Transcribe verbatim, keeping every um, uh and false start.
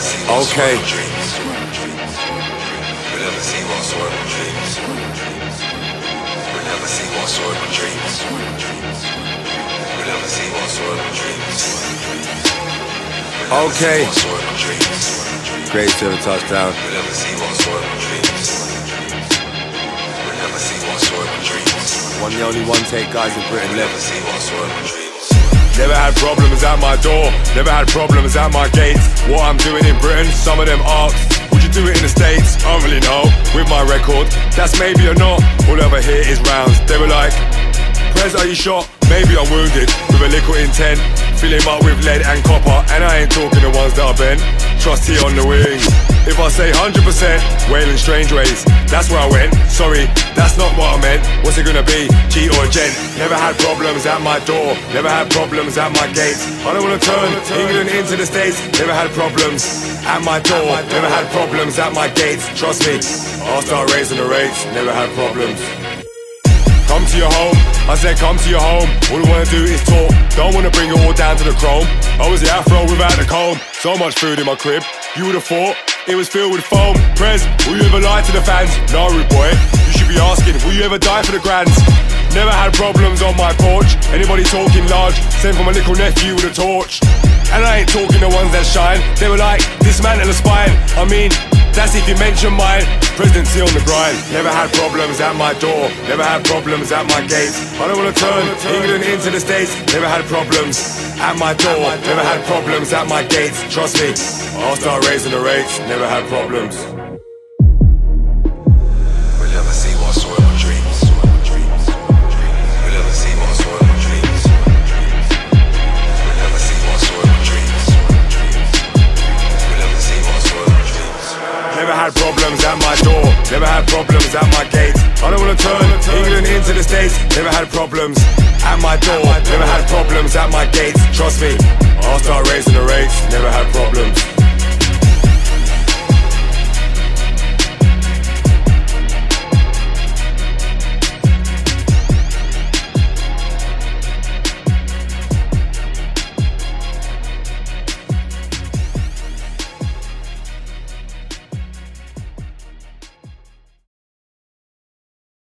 Okay. Okay. Great to have a touchdown. One the only one take guys in Britain left. Never had problems at my door, never had problems at my gates. What I'm doing in Britain, some of them ask, would you do it in the States? I don't really know, with my record, that's maybe or not. All I ever hear is rounds, they were like, Prez, are you shot? Maybe I'm wounded, with a little intent. Fill him up with lead and copper, and I ain't talking the ones that are bent. Trusty on the wing. If I say one hundred percent, Wailing strange ways, that's where I went. Sorry, that's not what I meant. What's it gonna be, G or a gent? Never had problems at my door, never had problems at my gates. I don't wanna turn England into the States. Never had problems at my door, never had problems at my gates. Trust me, I'll start raising the rates. Never had problems. Come to your home, I said come to your home. All I wanna do is talk, don't wanna bring it all down to the chrome. I was the afro without the comb. So much food in my crib, you would've thought it was filled with foam. Prez, will you ever lie to the fans? No, rude boy, you should be asking, will you ever die for the grands? Never had problems on my porch. Anybody talking large, sent for my little nephew with a torch. And I ain't talking the ones that shine. They were like, dismantle the spine. I mean, that's if you mention mine. Presidency on the grind. Never had problems at my door, never had problems at my gates. I don't wanna turn England into the States. Never had problems at my door, never had problems at my gates. Trust me, I'll start raising the rates. Never had problems. We'll never see what's soil my dreams. We'll never see what's soil my dreams. We'll never see what's soil my dreams. We'll never see what's soil my dreams. Never had problems at my door, never had problems at my gates. I don't wanna turn England into the States. Never had problems at my door, never had problems at my gates. Trust me, I'll start raising the rates. Never had problems.